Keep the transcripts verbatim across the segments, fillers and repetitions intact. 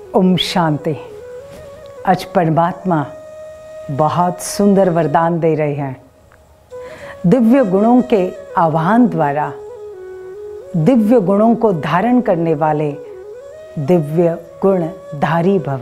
ओम शांति। आज परमात्मा बहुत सुंदर वरदान दे रहे हैं। दिव्य गुणों के आह्वान द्वारा दिव्य गुणों को धारण करने वाले दिव्य गुणधारी भव।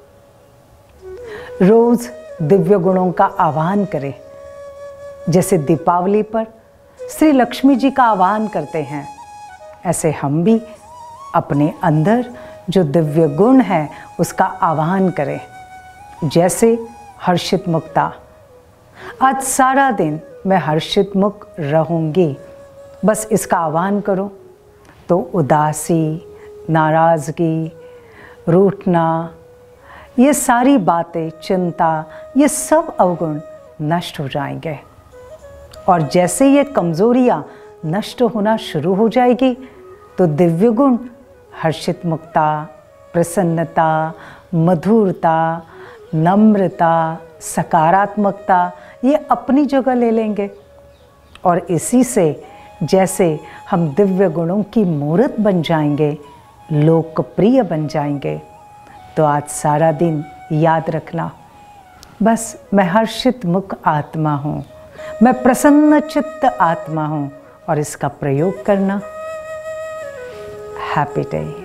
रोज दिव्य गुणों का आह्वान करें। जैसे दीपावली पर श्री लक्ष्मी जी का आह्वान करते हैं, ऐसे हम भी अपने अंदर जो दिव्य गुण है उसका आह्वान करें। जैसे हर्षित मुक्ता। आज सारा दिन मैं हर्षित मुक्त रहूंगी, बस इसका आह्वान करो तो उदासी, नाराज़गी, रूठना, ये सारी बातें, चिंता, ये सब अवगुण नष्ट हो जाएंगे। और जैसे ये कमज़ोरियाँ नष्ट होना शुरू हो जाएगी तो दिव्य गुण हर्षित मुक्ता, प्रसन्नता, मधुरता, नम्रता, सकारात्मकता ये अपनी जगह ले लेंगे। और इसी से जैसे हम दिव्य गुणों की मूर्त बन जाएंगे, लोकप्रिय बन जाएंगे, तो आज सारा दिन याद रखना, बस मैं हर्षित मुख आत्मा हूँ, मैं प्रसन्न चित्त आत्मा हूँ, और इसका प्रयोग करना। Happy day.